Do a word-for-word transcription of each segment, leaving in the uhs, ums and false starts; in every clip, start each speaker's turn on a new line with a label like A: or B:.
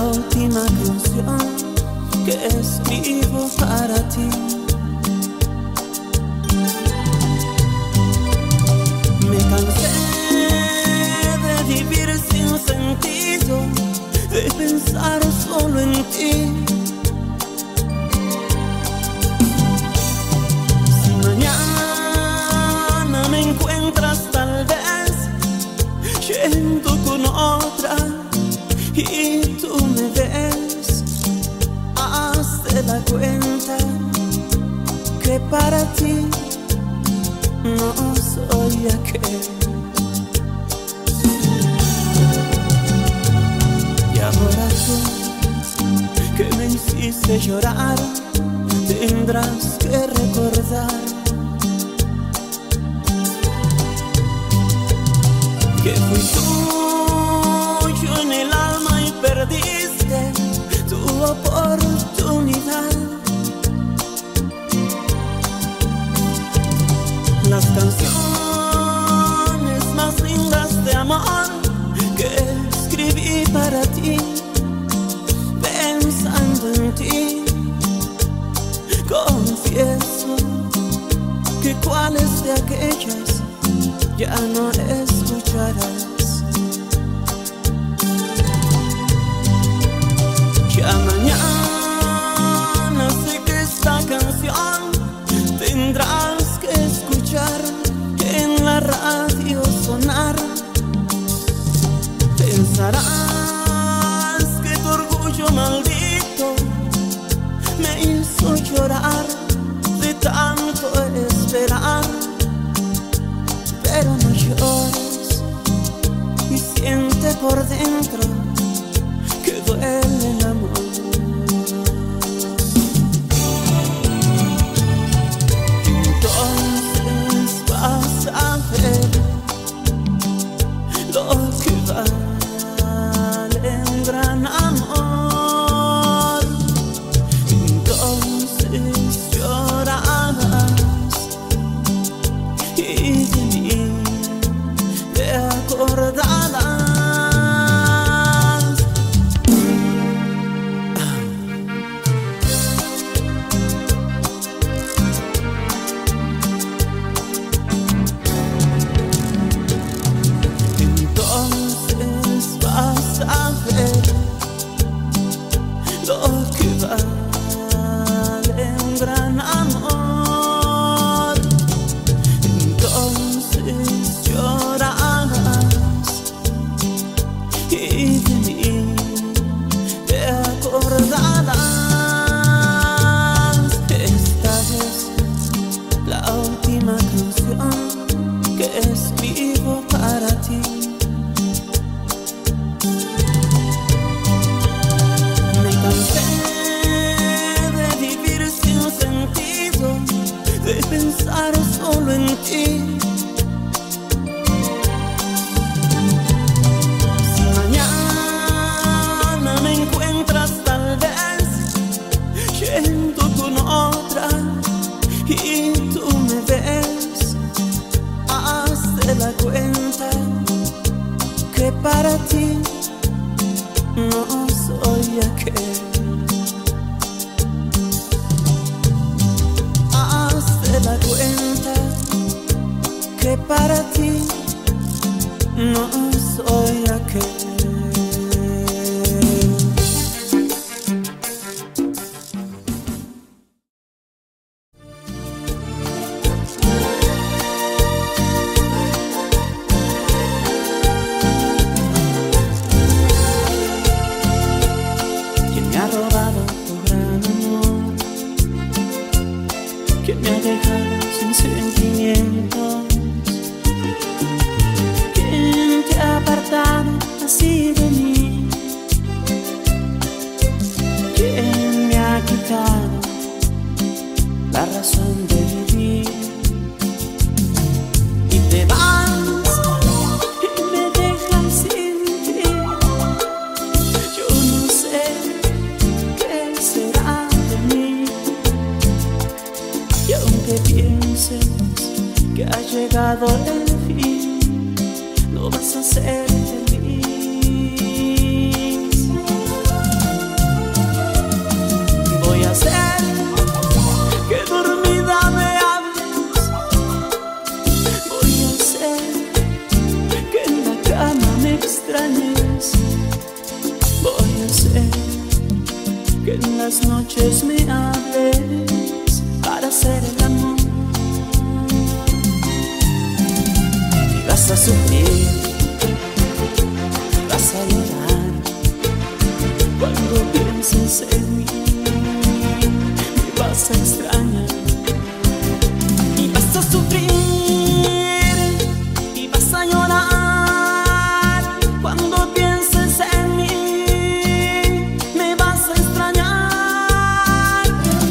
A: última canción que escribo para ti. Me cansé de vivir sin sentido, de pensar solo en ti. Si mañana me encuentras tal vez yendo con otra y tú me ves, hazte la cuenta que para ti no soy aquel. Y ahora tú, que me hiciste llorar, tendrás que recordar que fui tuyo en el alma y perdiste tu oportunidad. Las canciones más lindas de amor que escribí para ti, pensando en ti, confieso que cuáles de aquellas ya no escucharás. Ya mañana sé que esta canción tendrás que escuchar en la radio sonar. Pensarás que tu orgullo maldito me hizo llorar de tanto esperar. Pero no llores y siente por dentro que duele el amor. Entonces vas a ver lo que vale un gran amor. Entonces llorarás y de mí te acordarás. Entonces vas a ver lo que vale un gran amor. Entonces llorarás y de mí te acordarás. Esta es la última canción que escribo para ti. Me cansé de vivir sin sentido, de pensar solo en ti. Si mañana me encuentras tal vez yendo con otra y tú me ves, hazte la cuenta que para ti no soy aquel. Hazte la cuenta que para ti no soy aquel. ¿Quién me ha robado tu gran amor? ¿Quién me ha dejado sin sentimientos? ¿Quién te ha apartado así de mí? ¿Quién me ha quitado la razón de vivir? Y te vas y me dejas sin ti. Yo no sé qué será de mí. Y aunque pienses que ha llegado el fin, no vas a ser feliz. a sufrir y vas a llorar cuando pienses en mí, me vas a extrañar.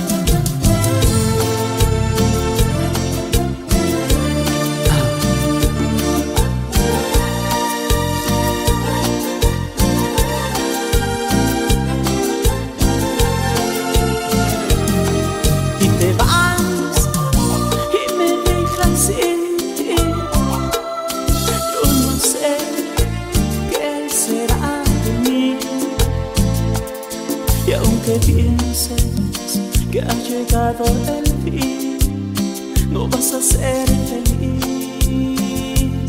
A: Y te vas y me dejas sin ti. Yo no sé qué será de mí. Y aunque pienses que ha llegado el fin, no vas a ser feliz.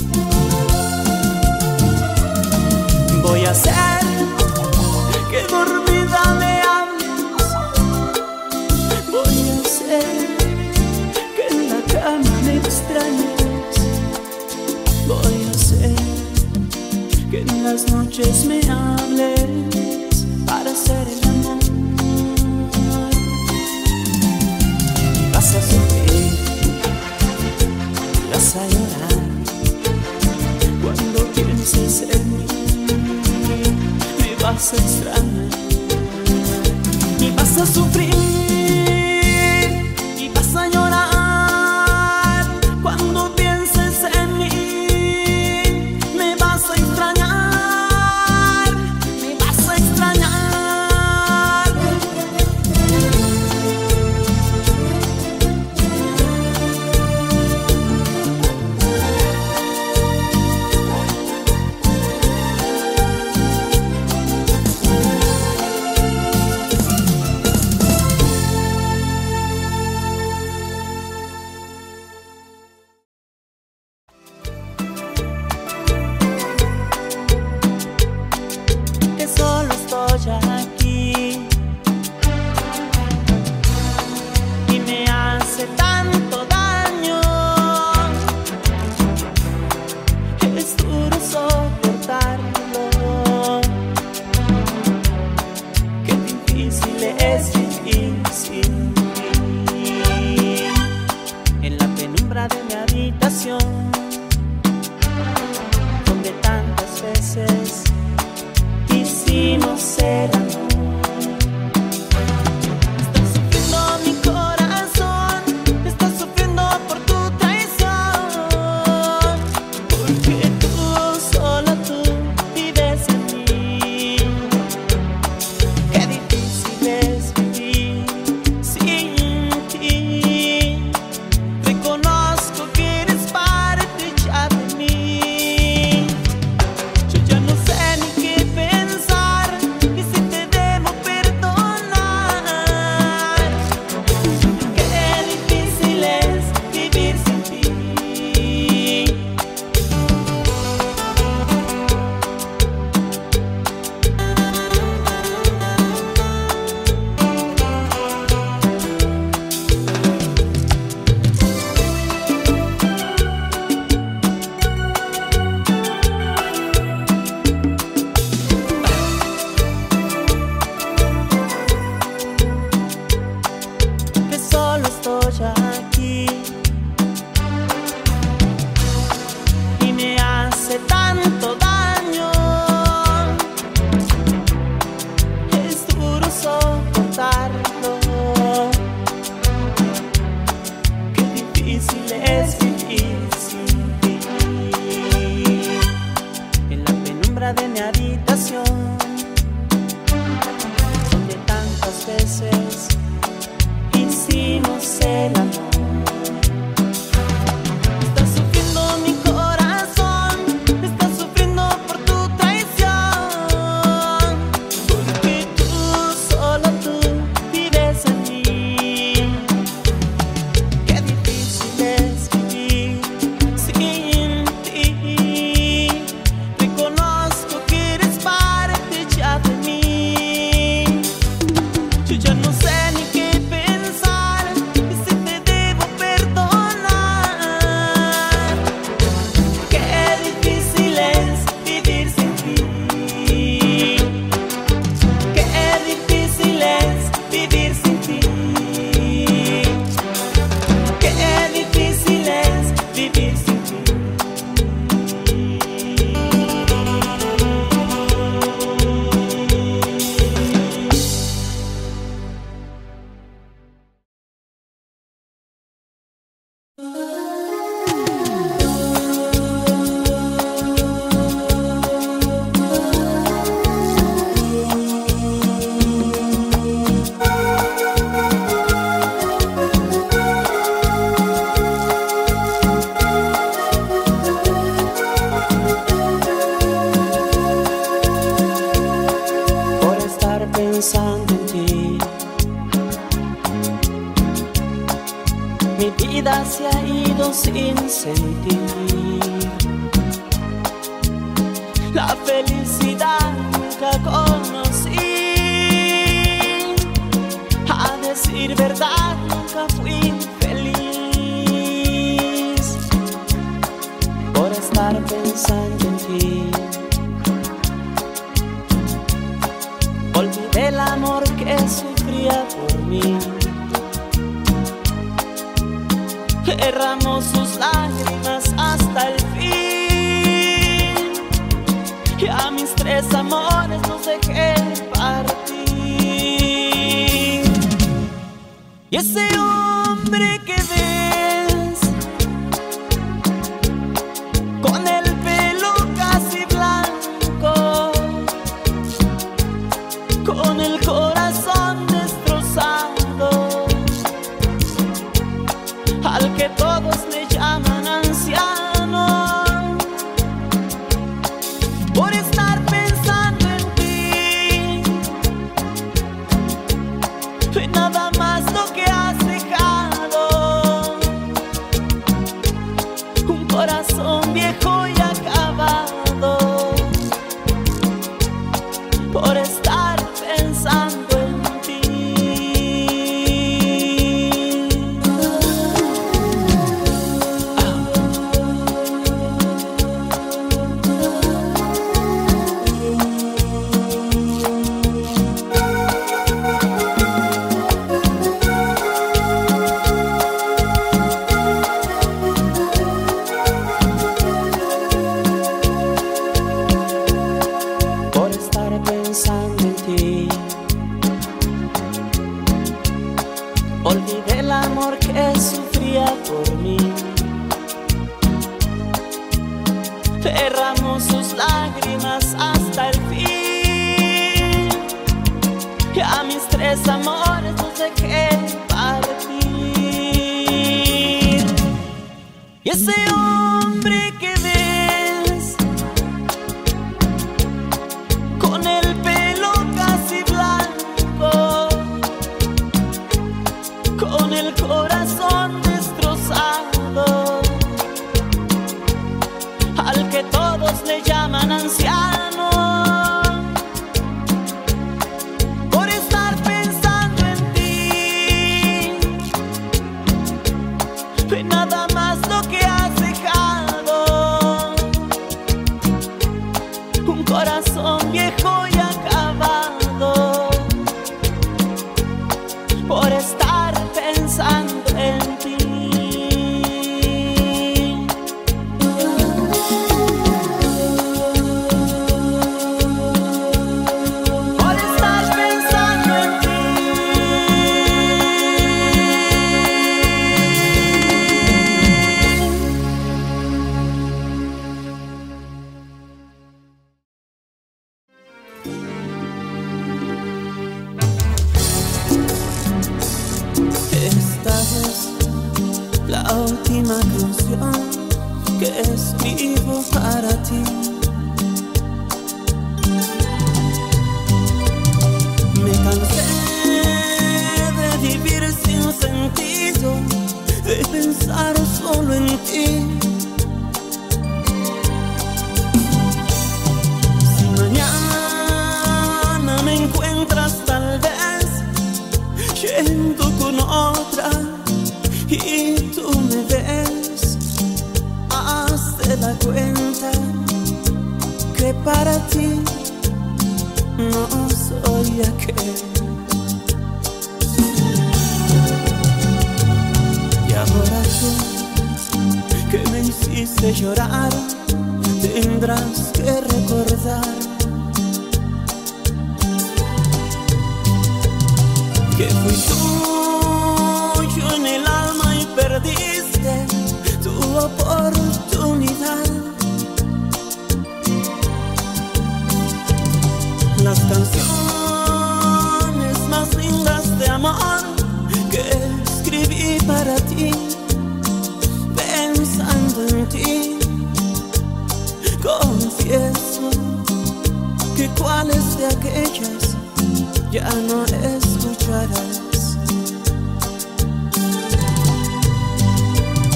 A: Voy a hacer que dormida me hables. Voy a hacer que en la cama me extrañes. Voy a hacer que en las noches me hables para hacer el amor. Vas a sufrir, vas a llorar cuando pienses en mí, me vas a extrañar. Y vas a sufrir y vas a llorar cuando pienses en mí, me vas a extrañar, me vas a extrañar. Que solo estoy aquí y me hace tanto daño. Es duro soportarlo. Qué difícil es vivir sin ti. En la penumbra de mi habitación, donde tantas veces hicimos el amor. Está sufriendo mi corazón, está sufriendo por tu traición, porque tú, solo tú, vives en mí. Qué difícil es vivir sin ti. Reconozco que eres parte ya de mí. Yo ya no sé ni qué pensar, ni si te debo perdonar. Qué difícil es vivir sin ti. Que solo estoy aquí y me hace tanto daño. Es duro soportarlo. Qué difícil es vivir sin ti. En la penumbra de mi habitación, donde tantas veces hicimos el amor. Está sufriendo mi corazón, está sufriendo por tu traición, porque tú, solo tú, vives en mí. Qué difícil es se ha ido sin sentir. La felicidad nunca conocí. A decir verdad, nunca fui feliz por estar pensando en ti. Olvidé el amor que sufría por mí. Derramó sus lágrimas hasta el fin, y a mis tres amores los dejé partir. Y ese hombre que ves, con el pelo casi blanco, con el corazón destrozado, al que todos le llaman anciano, por estar pensando en ti, fue nada más lo que has dejado, un corazón viejo y acabado, por estar pensando en ti. Olvidé el amor que sufría por mí. Derramó sus lágrimas hasta el fin, y a mis tres amores los dejé partir. Y ese hombre que ves, con el pelo casi blanco, con el corazón destrozado, al que todos le llaman anciano, por estar pensando en ti, fue nada más lo que has dejado, un corazón viejo y acabado, por estar pensando en ti. Por estar pensando en ti. Esta es la última canción que escribo para ti. Me cansé de vivir sin sentido, de pensar solo en ti. Si mañana me encuentras tal vez yendo con otra y tú me ves, hazte la cuenta que para ti no soy aquel. Y ahora tú, que me hiciste llorar, tendrás que recordar que fui tuyo en el alma y perdiste tu oportunidad. Las canciones más lindas de amor que escribí para ti, pensando en ti, confieso que cuáles de aquellas ya no escucharás.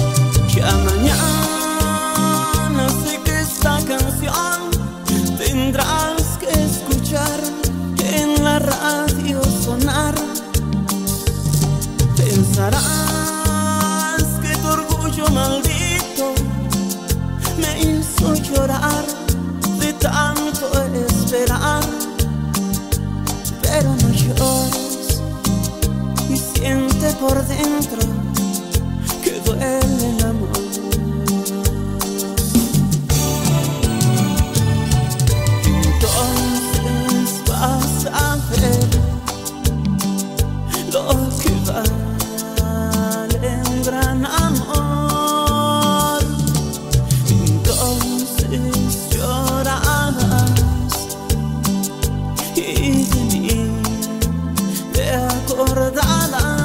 A: amor maldito me hizo llorar de tanto esperar. Pero no llores y siente por dentro que duele el amor. Entonces vas a ver lo que vale un gran amor. Entonces llorarás y de mí te acordarás.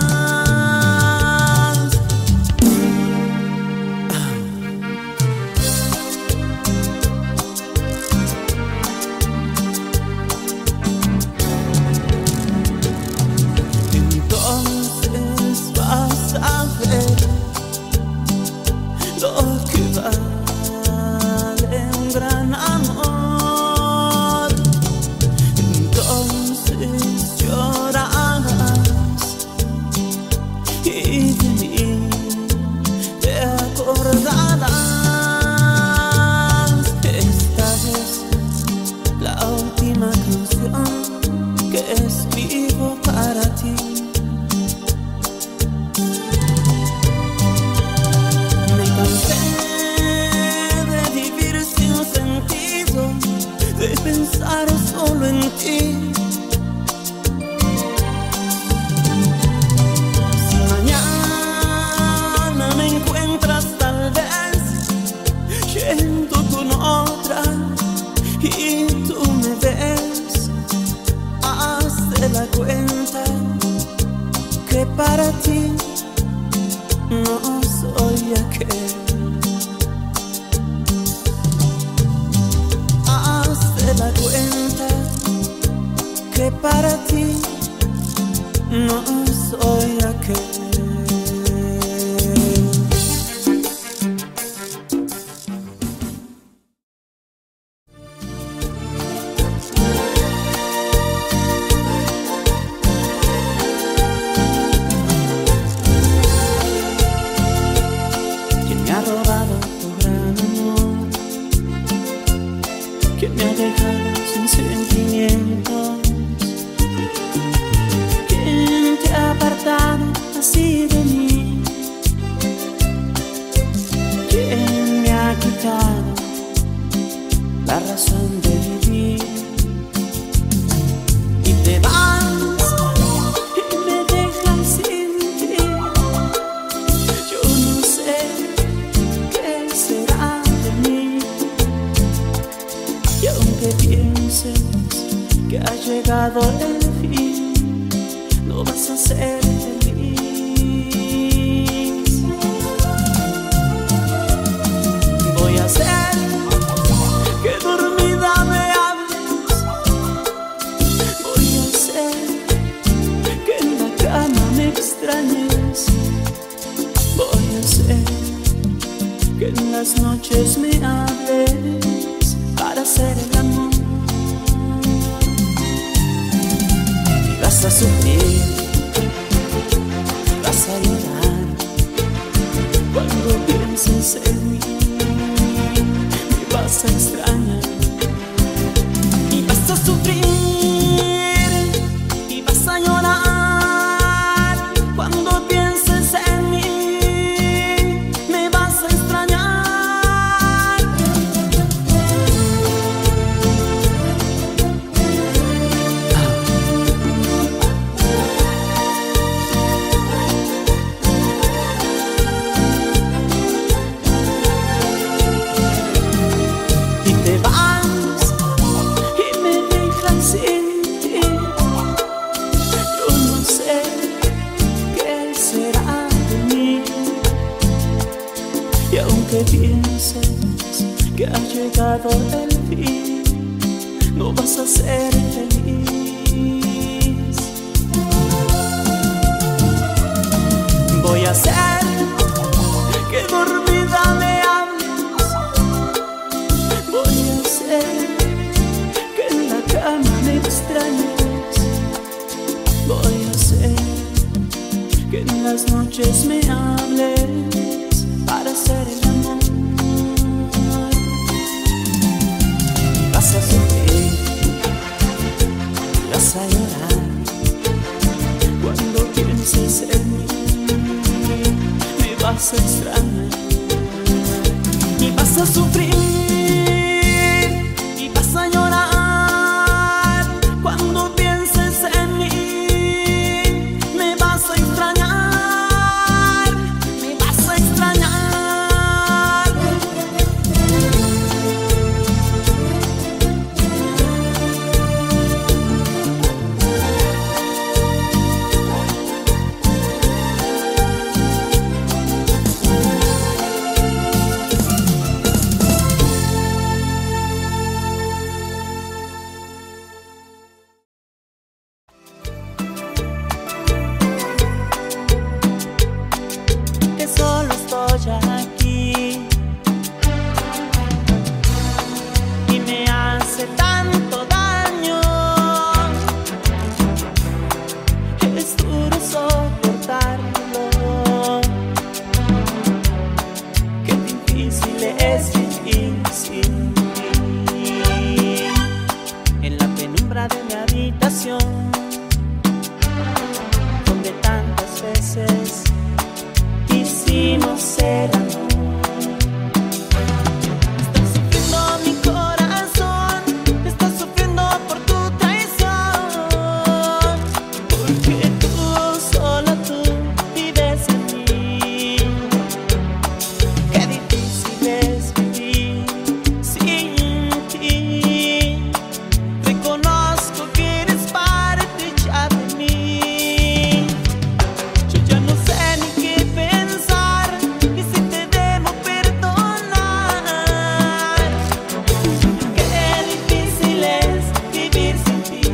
A: Entonces vas a ver lo que vale un gran amor. Entonces llorarás y de mí te acordarás. Esta vez la última canción que escribo para ti. Me cansé de vivir sin sentido, de pensar solo en ti. Si mañana me encuentras tal vez yendo con otra y tú me ves, hazte la cuenta que para ti no soy aquel. Hazte la cuenta que para ti no soy aquel. ¿Quién me ha robado tu gran amor? ¿Quién me ha dejado sin sentimientos? ¿Quién te ha apartado así de mí? ¿Quién me ha quitado la razón de vivir? Y te vas y me dejas sin ti. Yo no sé qué será de mí. Y aunque pienses que ha llegado el fin, no vas a ser feliz. Voy a hacer que dormida me hables. Voy a hacer que en la cama me extrañes. Voy a hacer que en las noches me hables para hacer el amor. Y vas a sufrir, vas a llorar cuando pienses en mí. Me vas a extrañar y vas a sufrir y vas a llorar cuando pienses en mí. Me vas a extrañar. Y te vas y me dejas sin ti. Yo no sé qué será de mí. Y aunque pienses que ha llegado el fin, no vas a ser feliz. Voy a hacer que dormida me hables. Voy a hacer que en la cama me extrañes. Voy a hacer que en las noches me hables para hacer el amor y vas a sufrir, y vas a llorar cuando pienses en mí. Me vas a extrañar y vas a sufrir y vas a llorar cuando pienses en mí. Me vas a extrañar, me vas a extrañar. Que solo estoy aquí y me hace tanto daño. Es duro soportarlo. Qué difícil es vivir sin ti. En la penumbra de mi habitación, donde tantas veces hicimos el amor. Está sufriendo mi corazón, está sufriendo por tu traición, porque tú, solo tú, vives en mí. Qué difícil es vivir sin ti. Reconozco que eres parte ya de mí. Yo ya no sé ni qué pensar, y si te debo perdonar. Qué difícil es vivir sin ti.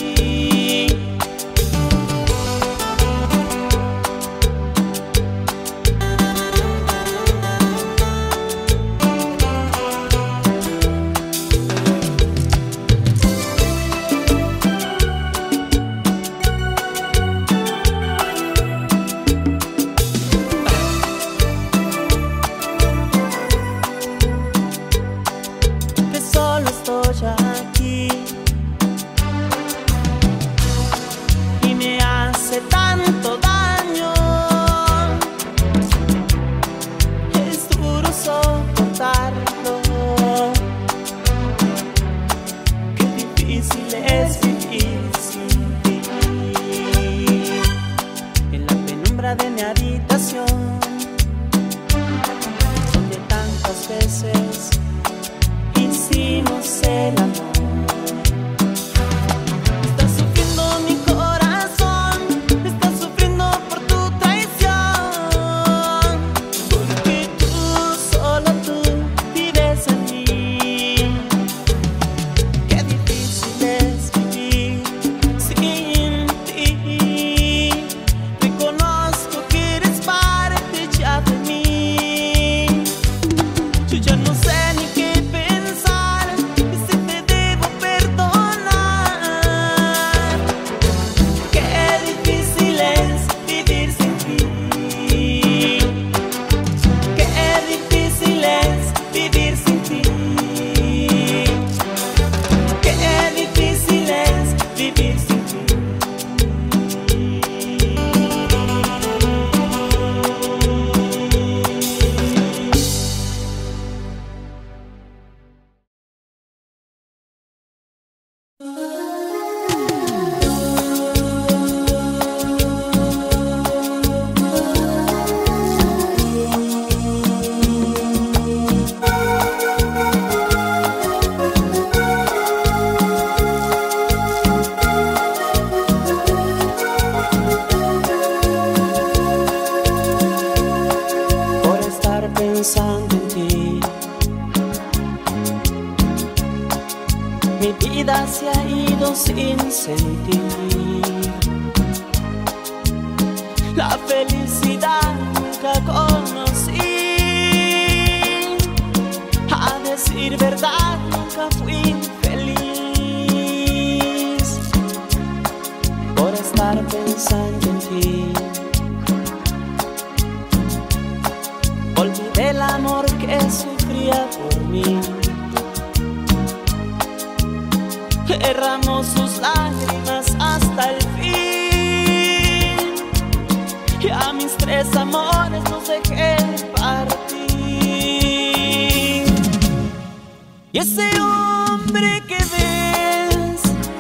A: Que solo estoy aquí y me hace tanto daño. Es duro soportarlo. Qué difícil es vivir sin ti. En la penumbra de mi habitación, donde tantas veces hicimos el amor. Está sufriendo mi corazón, está sufriendo por tu traición, porque tú, solo tú, vives en mí. Qué difícil es vivir sin ti. Reconozco que eres parte ya de mí. Yo ya no sé ni qué pensar, y si te debo perdonar. Qué difícil es vivir sin ti. Qué difícil es vivir sin ti. Qué difícil es vivir sin ti. Por estar pensando en ti, mi vida se ha ido sin sentir. La felicidad nunca conocí. A decir verdad, nunca fui feliz por estar pensando en ti. Olvidé la amor que sufría por mí. Derramó sus lágrimas hasta el fin, y a mis tres amores los dejé partir. Y ese hombre que ves,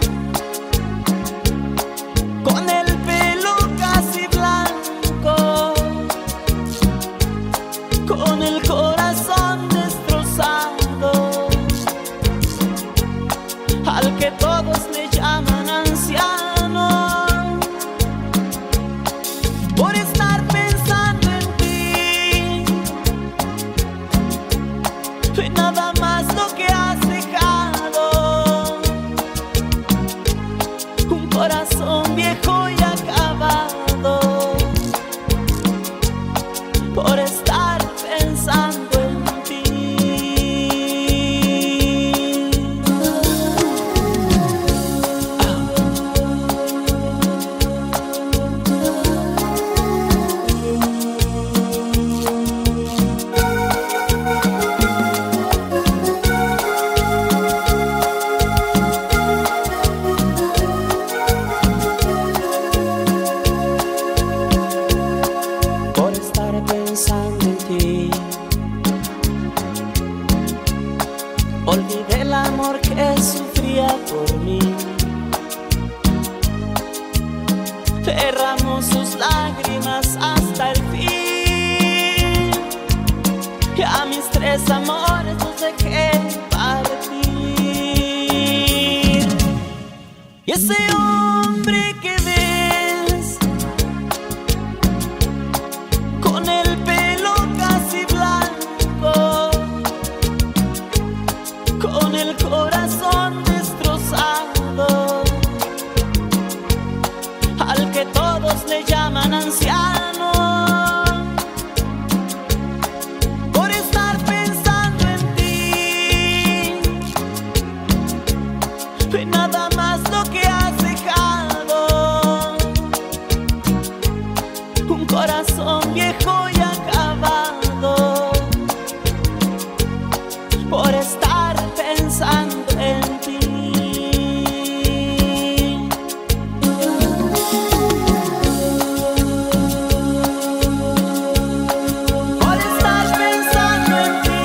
A: con el pelo casi blanco, con el corazón destrozado, al que todos le llaman anciano, por estar pensando en ti, fue nada más lo que has dejado, un corazón viejo y acabado, por estar pensando en ti. Olvidé el amor que sufría por mí. Derramó sus lágrimas hasta el fin, y a mis tres amores los dejé partir. Y ese hombre que ves, con el pelo casi blanco, con el corazón destrozado, al que todos le llaman anciano, por estar pensando en ti, fue nada más lo que has dejado, un corazón viejo y acabado, por estar pensando en ti. Por estar pensando en ti.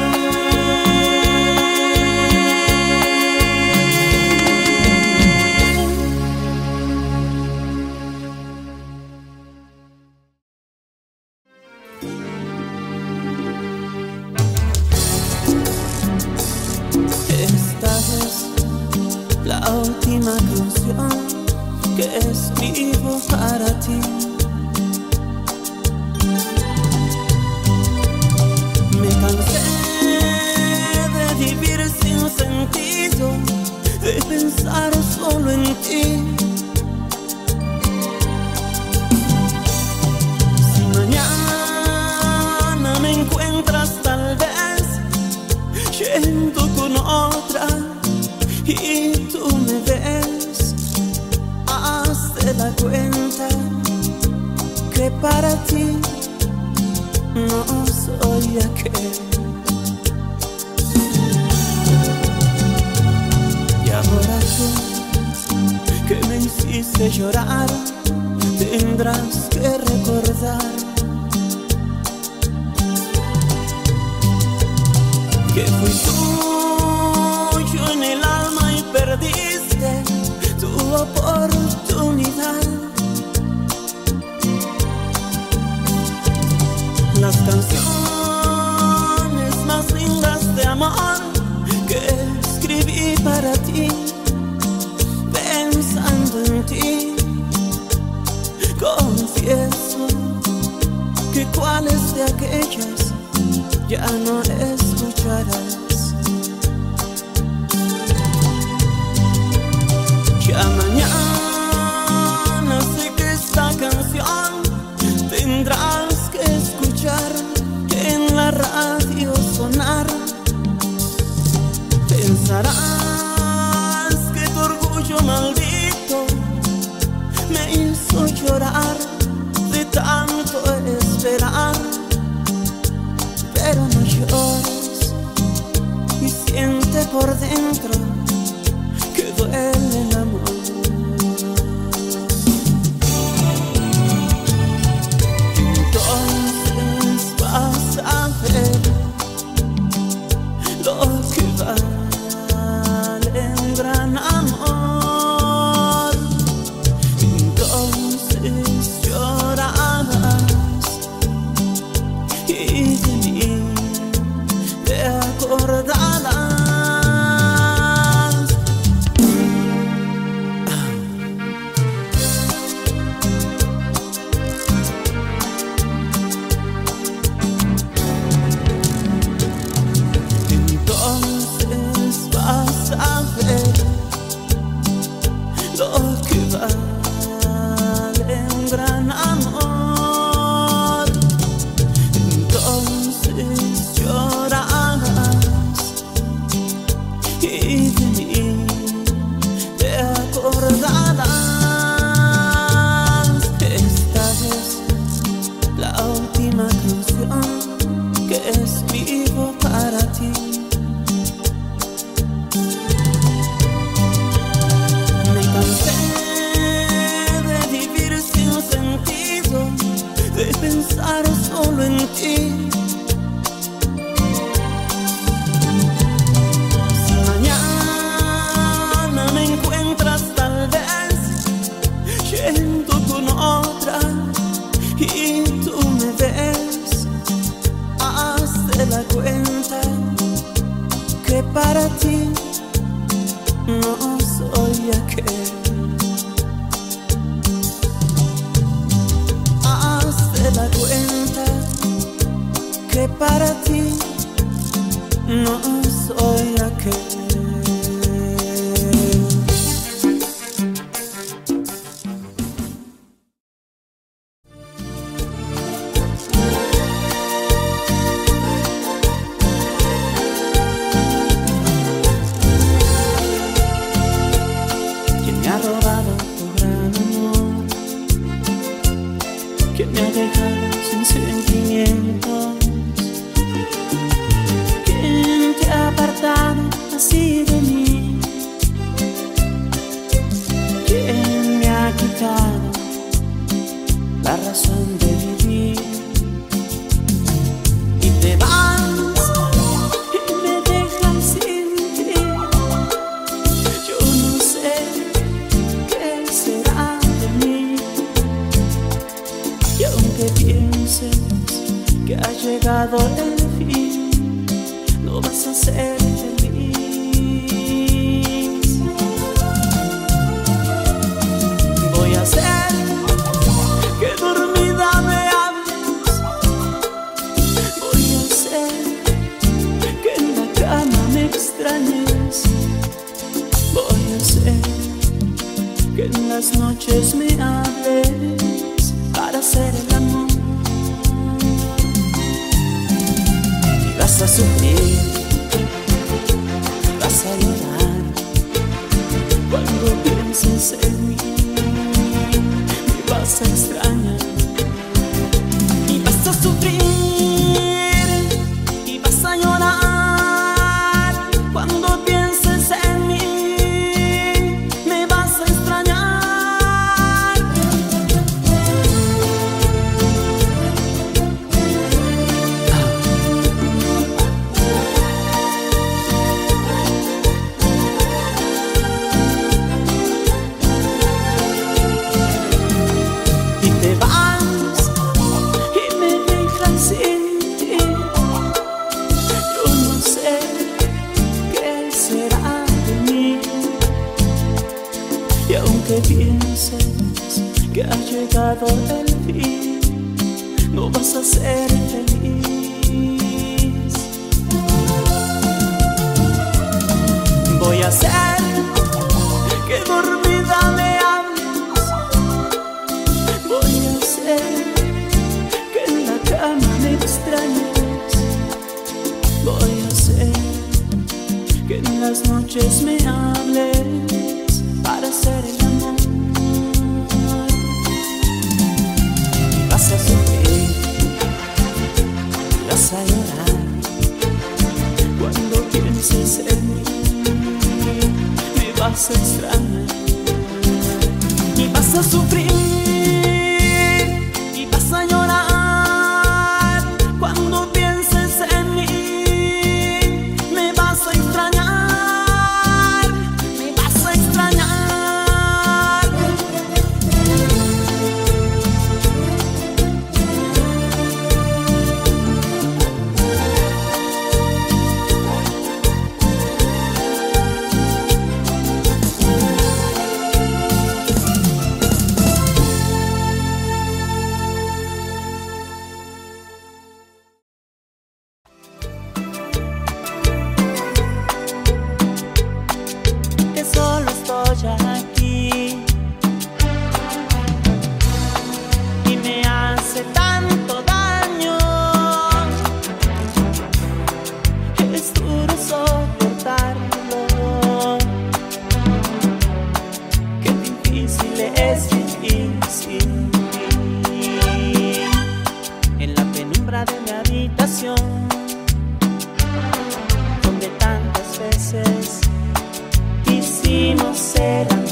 A: Esta es la última canción que escribo para ti. Me cansé de vivir sin sentido, de pensar solo en ti. Si mañana me encuentras tal vez yendo con otra y tú me ves, hazte la cuenta que para ti no soy aquel. Y ahora tú, que me hiciste llorar, tendrás que recordar que fui tuyo en el alma y perdiste tu oportunidad. Las canciones más lindas de amor que escribí para ti, pensando en ti, confieso que cuáles de aquellas ya no escucharás. Ya mañana sé que esta canción tendrás que escuchar en la radio sonar. Pensarás que tu orgullo maldito me hizo llorar de tanto esperar, pero no por dentro que duele el amor. Entonces vas a ver lo que vale un gran amor. Entonces llorarás y de mí te acordarás. Entonces vas a ver lo que vale un gran amor. Entonces llorarás y de mí te acordarás. Esta es la última canción que escribo para ti. Me cansé de vivir sin sentido, de pensar solo en ti. Si mañana me encuentras tal vez yendo con otra y tú me ves, hazte la cuenta que para ti no soy aquel. Hazte la cuenta que para ti no soy aquel. ¿Quién me ha robado tu gran amor? ¿Quién me ha dejado sin sentimientos? ¿Quién te ha apartado así de mí? ¿Quién me ha quitado la razón de vivir? Y te vas y me dejas sin ti. Yo no sé qué será de mí. Y aunque pienses que ha llegado el fin, no vas a ser feliz. Voy a hacer que dormida me hables. Voy a hacer que en la cama me extrañes. Voy a hacer que en las noches me hables para hacer el amor. Y vas a sufrir, vas a llorar cuando pienses en mí. Me vas a extrañar y vas a sufrir y vas a llorar cuando pienses en mí. Me vas a extrañar. Y te vas y me dejas sin ti. Yo no sé qué será de mí. Y aunque pienses que ha llegado el fin, no vas a ser feliz. Voy a hacer que dormida me hables. Voy a hacer que en la cama me extrañes. Voy a hacer que en las noches me hables para hacer el amor. Vas a sufrir, vas a llorar cuando pienses en mí. vas a extrañar y vas a sufrir y vas a llorar cuando pienses en mí. Me vas a extrañar, me vas a extrañar. Aquí y me hace tanto daño, es duro soportarlo, qué difícil es vivir sin ti. En la penumbra de mi habitación, donde tantas veces hicimos el amor.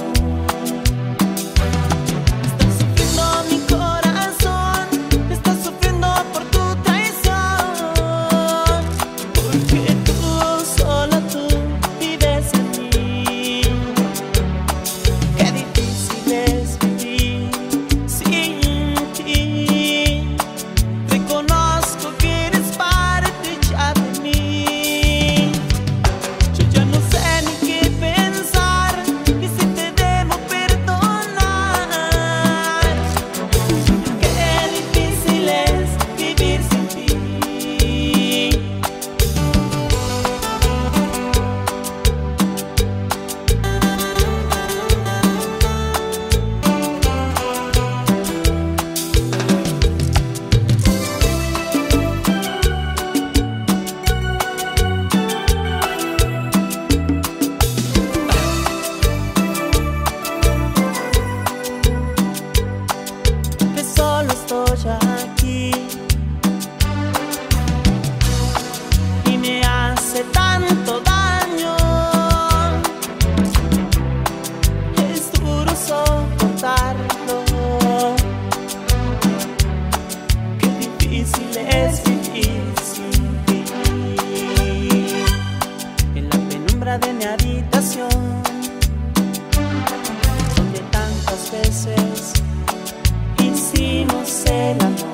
A: Está sufriendo mi corazón, está sufriendo por tu traición, porque tú, solo tú, vives en mí. Qué difícil es vivir sin ti. Reconozco que eres parte ya de mí. Yo ya no sé ni qué pensar, ni si te debo perdonar. Qué difícil es vivir sin ti. Que solo estoy aquí y me hace tanto daño, es duro soportarlo, qué difícil es vivir sin ti. En la penumbra de mi habitación, donde tantas veces hicimos el amor.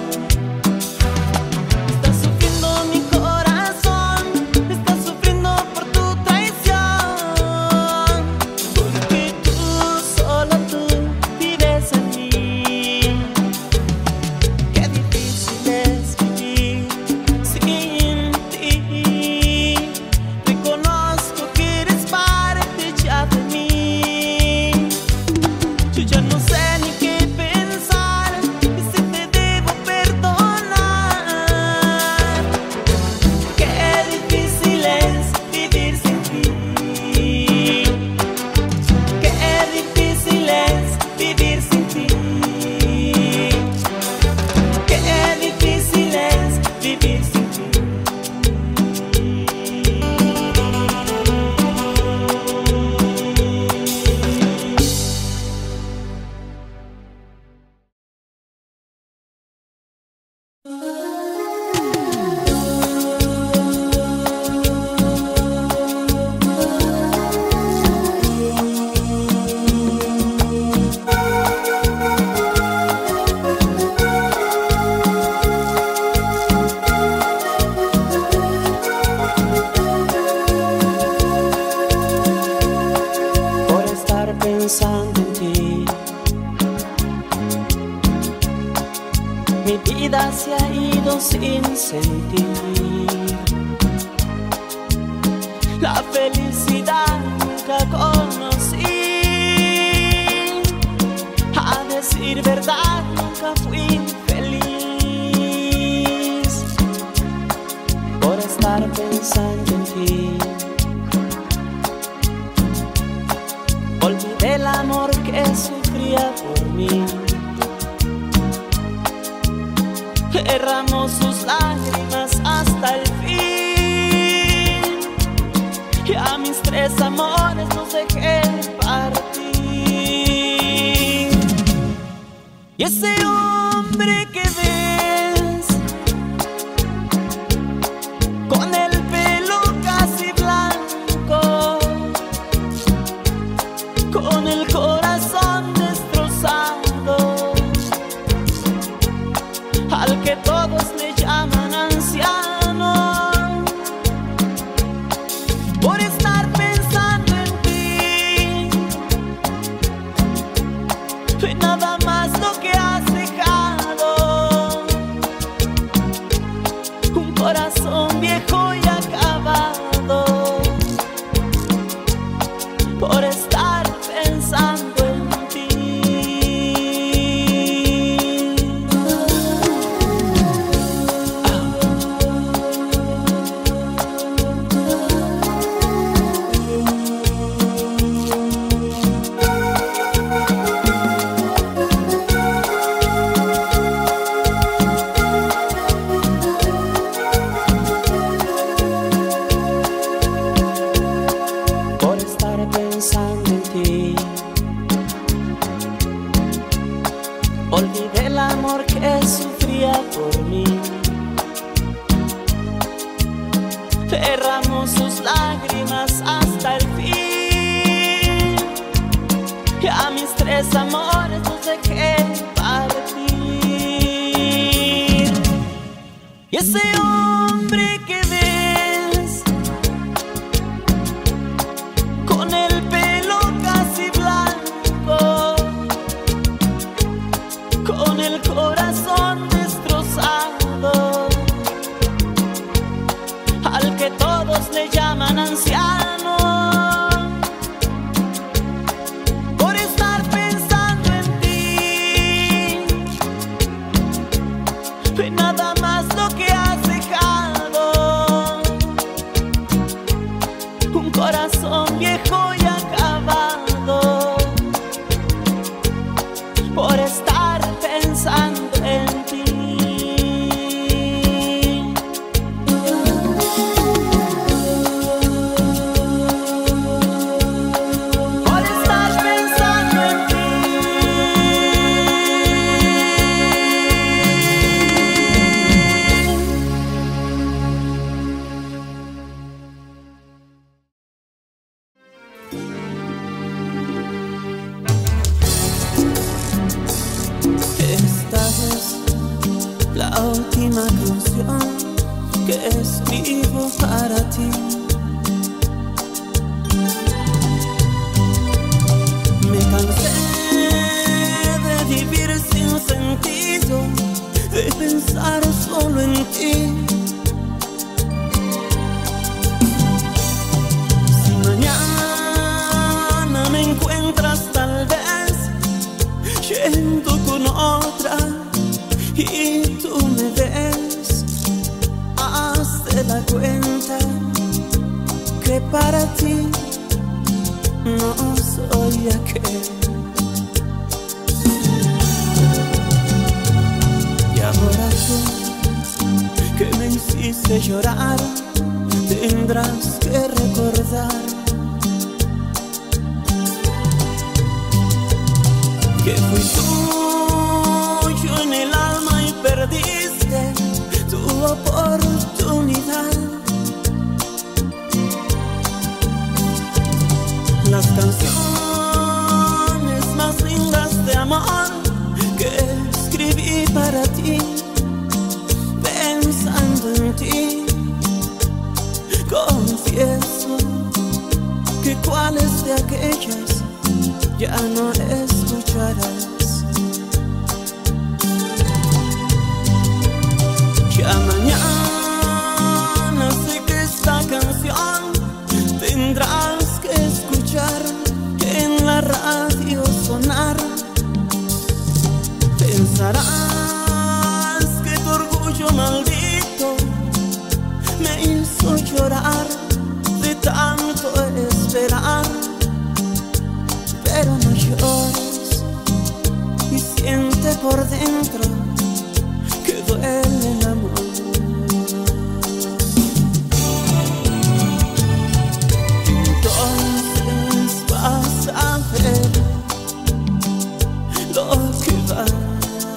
A: Está sufriendo mi corazón, está sufriendo por tu traición, porque tú, solo tú, vives en mí. Qué difícil es vivir sin ti. Reconozco que eres parte ya de mí. Yo ya no sé ni qué pensar, ni si te debo perdonar. Qué difícil es vivir sin ti. Qué difícil es vivir sin ti. Qué difícil es vivir sin ti. Por estar pensando en ti, mi vida se ha ido sin sentir. La felicidad nunca conocí, a decir verdad nunca fui feliz. Por estar pensando en ti, olvidé el amor que sufría por mí. Derramó sus lágrimas hasta el fin, y a mis tres amores los dejé ese hombre que ves con el pelo casi blanco, con el corazón destrozado, al que todos le llaman anciano, por estar pensando en ti, y nada más lo que has dejado, un corazón viejo y acabado, por estar pensando en ti. Por estar pensando en ti, olvidé el amor que sufría por mí. Derramó sus lágrimas hasta el fin, y a mis tres amores los dejé partir. Y ese hombre que ves con el pelo casi blanco, con el corazón destrozado, al que todos le llaman anciano, por estar pensando en ti, y nada más lo que has dejado, un corazón viejo y acabado, por estar pensando en ti. Por estar pensando en ti. Esta es la última canción que escribo para ti. Me cansé de vivir sin sentido, de pensar solo en ti. Si mañana me encuentras tal vez yendo con otra y tú me ves, hazte la cuenta que para ti no soy aquel. Y ahora tú, que me hiciste llorar, tendrás que recordar que fui tuyo en el alma y perdiste tu oportunidad. Las canciones más lindas de amor que escribí para ti, pensando en ti, confieso que cuáles de aquellas ya no escucharás. Ya mañana sé que esta canción tendrás que escuchar en la radio sonar. Pensarás que tu orgullo maldito me hizo llorar de tanto esperar. Pero no llores y siente por dentro que duele el amor. Entonces vas a ver lo que vale.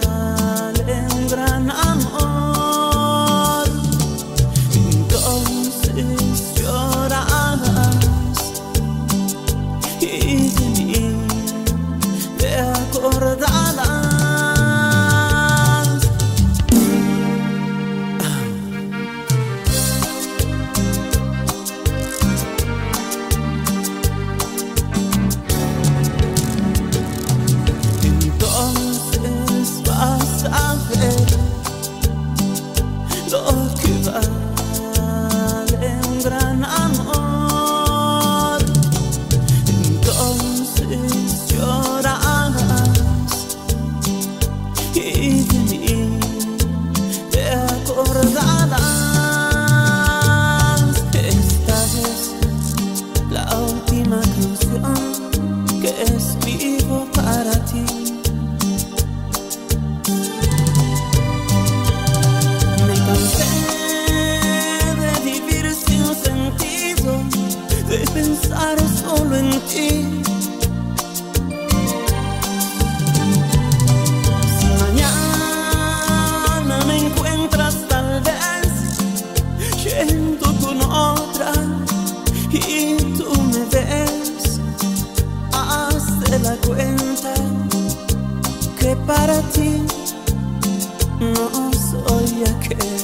A: y tú me ves. Hazte la cuenta que para ti no soy aquel.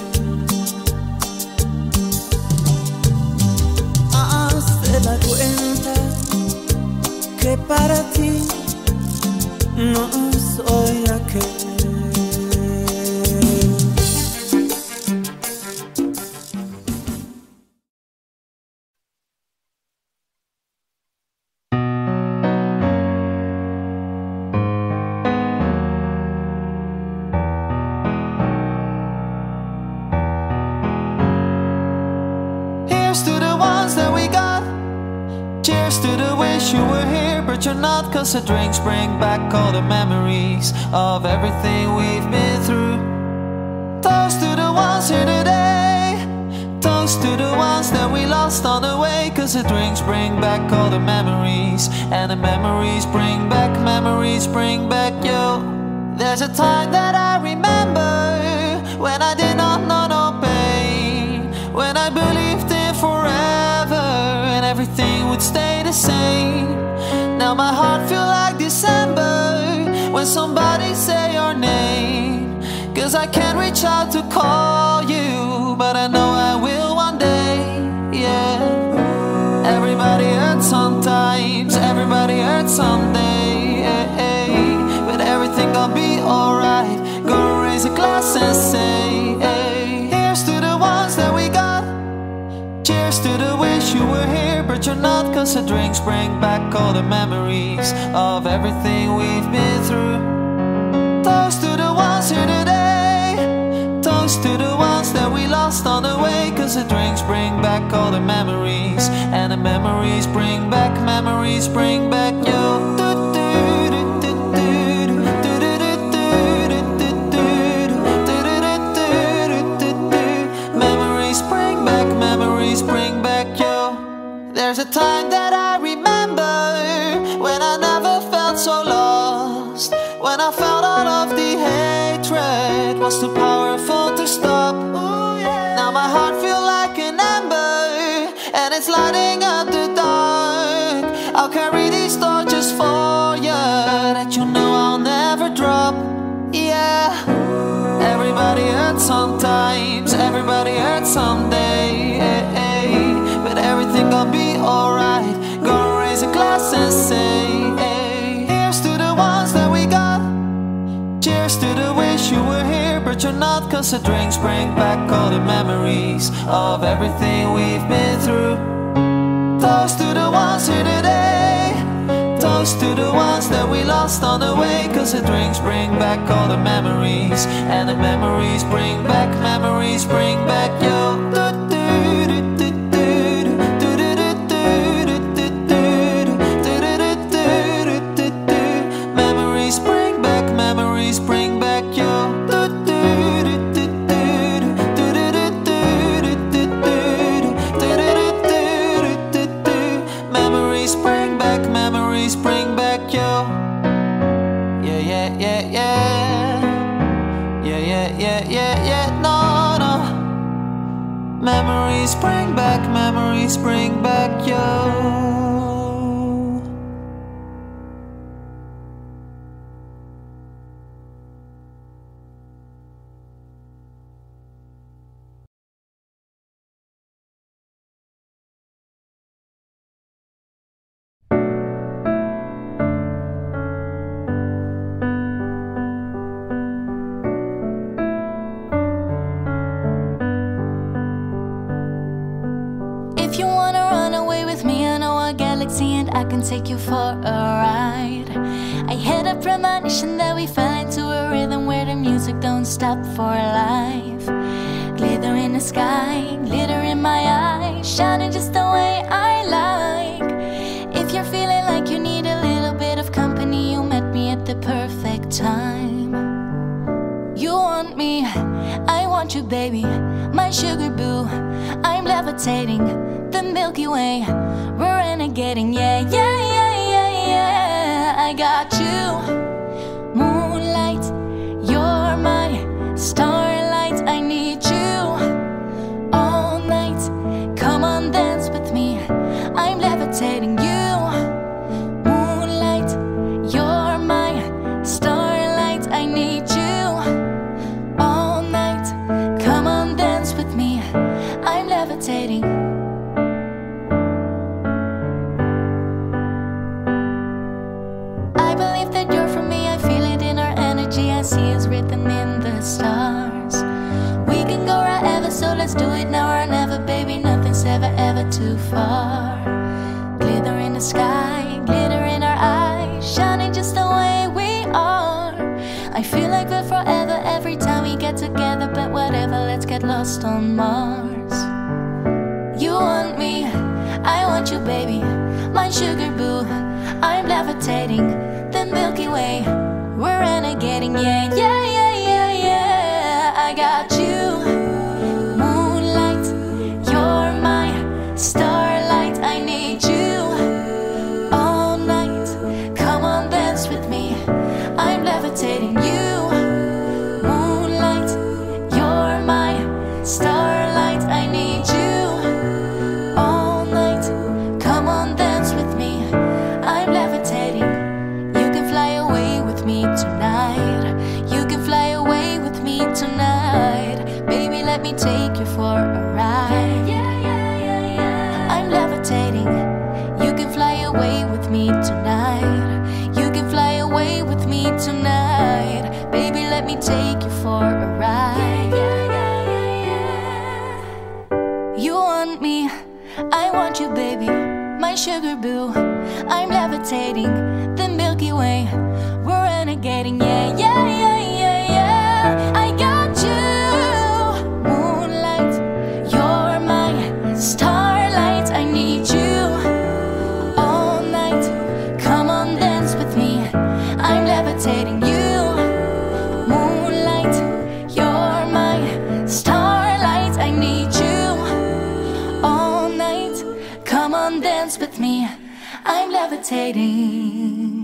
A: Hazte la cuenta que para ti no soy aquel.
B: You're not, cause the drinks bring back all the memories of everything we've been through. Toast to the ones here today, toast to the ones that we lost on the way, cause the drinks bring back all the memories, and the memories bring back, memories bring back you. There's a time that I remember when I did not know no pain, when I believed in forever and everything would stay the same. Now my heart feels like December when somebody say your name, cause I can't reach out to call you, but I know I will one day, yeah. Everybody hurts sometimes, everybody hurts someday, yeah, yeah. But everything gonna be alright, gonna raise a glass and say, hey, here's to the ones that we got. Cheers to the wish you were here, but you're not, cause the drinks bring back all the memories of everything we've been through. Toast to the ones here today, toast to the ones that we lost on the way, cause the drinks bring back all the memories, and the memories bring back, memories bring back you. Bring back you. There's a time that I remember when I never felt so lost, when I felt all of the hatred was too powerful to stop. Ooh, yeah. Now my heart feels like an ember and it's lighting up the dark. I'll carry these torches for you that you know I'll never drop. Yeah. Everybody hurts sometimes, everybody hurts someday, yeah, yeah. But everything gonna be alright, gonna raise a glass and say, hey, here's to the ones that we got. Cheers to the wish you were here, but you're not, cause the drinks bring back all the memories of everything we've been through. Toast to the ones here today, toast to the ones that we lost on the way, cause the drinks bring back all the memories, and the memories bring back, memories bring back you. Memories bring back, memories bring back you. Memories bring back, memories bring back you. Yeah, yeah, yeah, yeah. Yeah, yeah, yeah, yeah, yeah, no, no. Memories bring back, memories bring back you.
C: If you wanna run away with me, I know a galaxy and I can take you for a ride. I had a premonition that we fell into a rhythm where the music don't stop for life. Glitter in the sky, glitter in my eyes, shining just the way I like. If you're feeling like you need a little bit of company, you met me at the perfect time. You want me, I want you, baby, my sugar boo. I'm levitating the Milky Way, we're renegading, yeah, yeah, yeah, yeah, yeah. I got you, moonlight, you're my starlight. I need you all night, come on, dance with me. levitating. I believe that you're for me, I feel it in our energy, I see it's written in the stars. We can go wherever, so let's do it now or never, baby, nothing's ever, ever too far. Glitter in the sky, glitter in our eyes, shining just the way we are. I feel like we're forever every time we get together, but whatever, let's get lost on Mars. You want me, I want you, baby, my sugar boo. I'm levitating, the Milky Way, we're renegading, yeah, yeah, yeah, yeah, yeah. I got you, moonlight, you're my starlight. I need you all night, come on, dance with me, I'm levitating. You, moonlight, you're my starlight. I need you all night, come on, dance with me, I'm levitating. You can fly away with me tonight, you can fly away with me tonight, baby, let me take you for a ride. Yeah, yeah, yeah, yeah. I'm levitating. You can fly away with me tonight, you can fly away with me tonight, baby, let me take you for a ride. Yeah, yeah, yeah, yeah. You want me, I want you, baby, my sugar boo. I'm levitating, the Milky Way, we're renegading, yeah, yeah, yeah, yeah, yeah. I got you, moonlight, you're my starlight. I need you all night, come on, dance with me, I'm levitating. You, moonlight, you're my starlight. I need you all night, come on, dance with me, I'm levitating.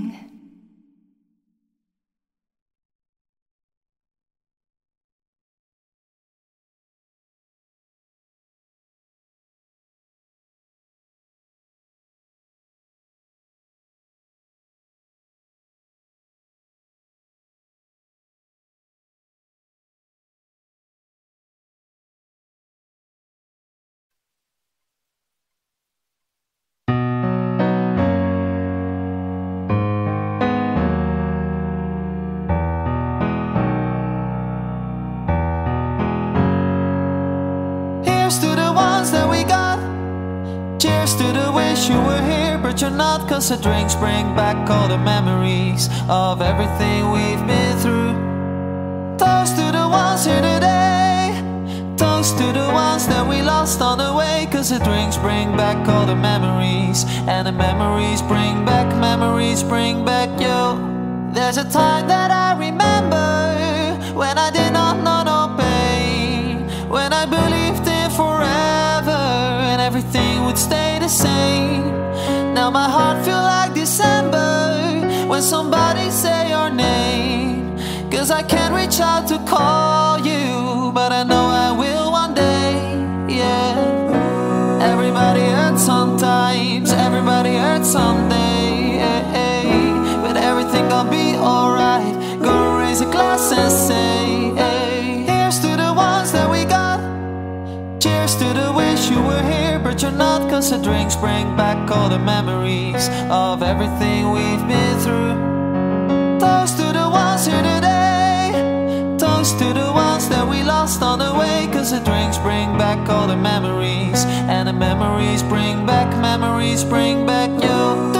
B: Cheers to the wish you were here, but you're not, cause the drinks bring back all the memories of everything we've been through. Toast to the ones here today, toast to the ones that we lost on the way, cause the drinks bring back all the memories, and the memories bring back, memories bring back you. There's a time that I remember when I did not know no pain, when I believed in forever and everything would stay the same. Now my heart feels like December when somebody say your name, cause I can't reach out to call you, but I know I will one day, yeah. Everybody hurts sometimes, everybody hurts someday, yeah, yeah. But everything gonna be alright, gonna raise a glass and say, hey, here's to the ones that we got. Cheers to the wish you were here, but you're not, cause the drinks bring back all the memories of everything we've been through. Toast to the ones here today, toast to the ones that we lost on the way, cause the drinks bring back all the memories, and the memories bring back, memories bring back you.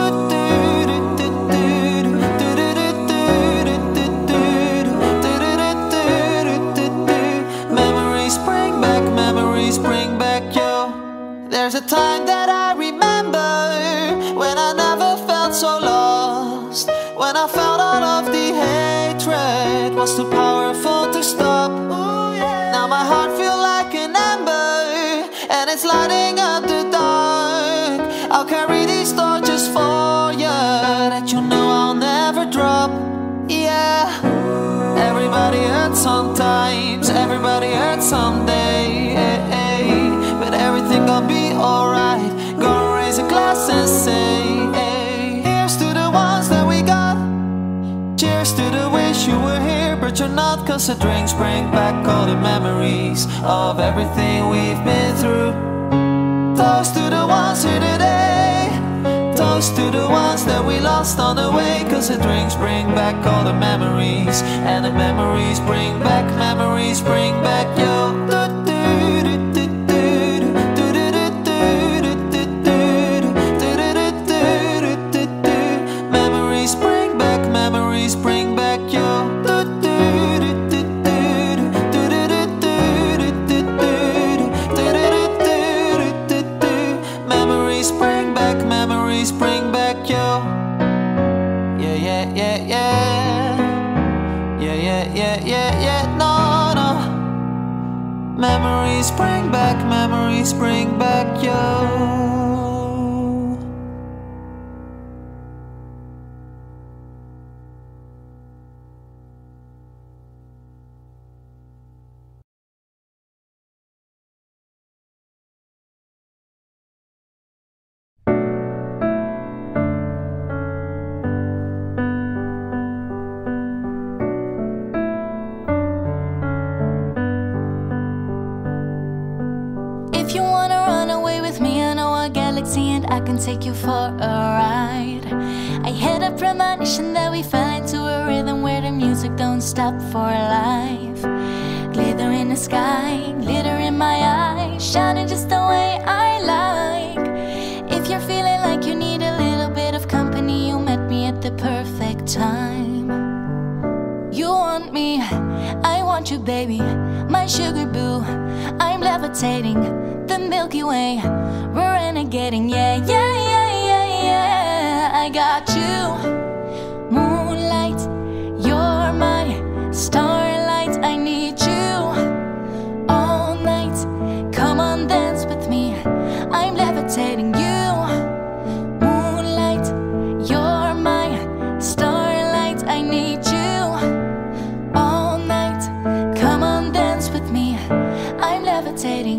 B: Bring back you. There's a time that I remember when I never felt so lost, when I felt all of the hatred was too powerful to stop. Ooh, yeah. Now my heart feels like an ember and it's lighting up the dark. I'll carry these torches for you that you know I'll never drop. Yeah. Everybody hurts sometimes, everybody hurts someday, yeah, yeah. But everything gonna be alright, gonna raise a glass and say, hey, here's to the ones that we got. Cheers to the wish you were here, but you're not, cause the drinks bring back all the memories of everything we've been through. Toast to the ones here today. Toast to the ones that we lost on the way. Cause the drinks bring back all the memories, and the memories bring back, memories bring back yo. Memories bring back, memories bring back yo. Memories bring back, memories bring back yo. Yeah, yeah, yeah, yeah. Yeah, yeah, yeah, yeah, yeah, no, no. Memories bring back, memories bring back yo.
C: If you wanna run away with me, I know a galaxy and I can take you for a ride. I had a premonition that we fell into a rhythm where the music don't stop for life. Glitter in the sky, glitter in my eyes, shining just the way I like. If you're feeling like you need a little bit of company, you met me at the perfect time. You want me, I want you, baby, my sugar boo. I'm levitating the Milky Way, we're renegading, yeah, yeah, yeah, yeah, yeah. I got you, moonlight, you're my starlight. I need you all night, come on, dance with me. I'm levitating you, moonlight, you're my starlight. I need you all night, come on, dance with me. I'm levitating.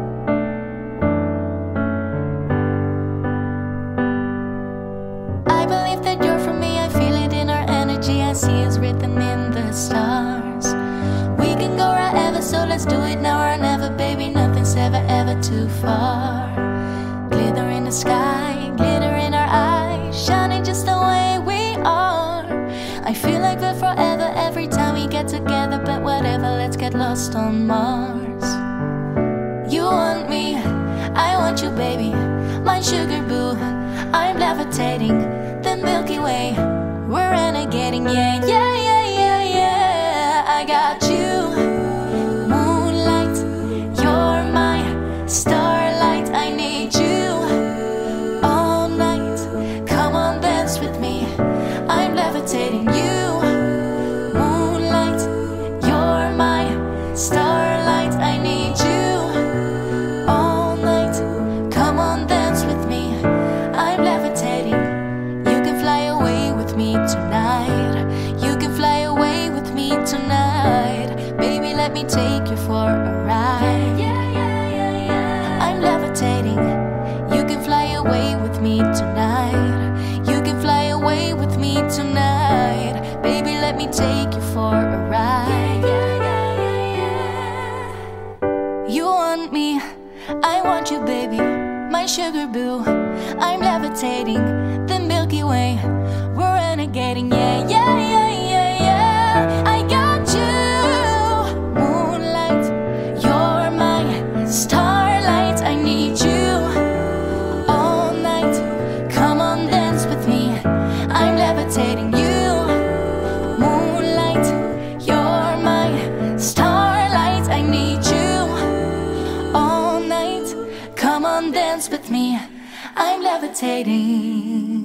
C: I believe that you're for me, I feel it in our energy, I see it's written in the stars. We can go wherever, so let's do it now or never, baby, nothing's ever, ever too far. Glitter in the sky, glitter in our eyes, shining just the way we are. I feel like we're forever every time we get together, but whatever, let's get lost on Mars. You want me, I want you, baby, my sugar boo. I'm levitating the Milky Way, we're renegading, yeah, yeah, yeah, yeah, yeah. I got you, moonlight, you're my starlight. I need you all night, come on, dance with me. I'm levitating you, moonlight, you're my starlight. I need you all night, come on, dance with me. I'm levitating. You can fly away with me tonight. You can fly away with me tonight. Baby, let me take you for a ride. Yeah, yeah, yeah, yeah. I'm levitating. You can fly away with me tonight. You can fly away with me tonight. Baby, let me take you for a ride. Yeah, yeah, yeah, yeah, yeah. You want me, I want you, baby, my sugar boo. I'm levitating the Milky Way, we're renegading, yeah, yeah, yeah, yeah, yeah. I got you, moonlight, you're my starlight. I need you all night, come on, dance with me. I'm levitating you, moonlight, you're my starlight. I need you all night, come on, dance with me. I'm levitating.